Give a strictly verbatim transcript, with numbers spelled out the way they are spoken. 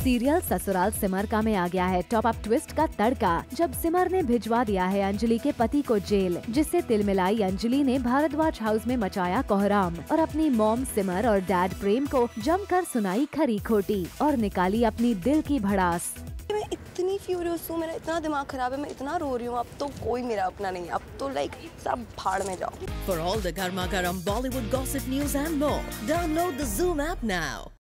Serial Sasural Simar का में आ गया है टॉप अप ट्विस्ट का तड़का, जब सिमर ने भिजवा दिया है अंजलि के पति को जेल, जिससे तिलमिलाई अंजलि ने भारद्वाज हाउस में मचाया कोहराम और अपनी मॉम सिमर और डैड प्रेम को जमकर सुनाई खरी खोटी और निकाली अपनी दिल की भड़ास। मैं इतनी फ्यूरियस हूँ, मेरा इतना दिमाग खराब है, मैं इतना रो रही हूँ। अब तो कोई मेरा अपना नहीं है, अब तो लाइक सब भाड़ में जाओ। For all the Garma Garam Bollywood gossip news and more, download the Zoom app now.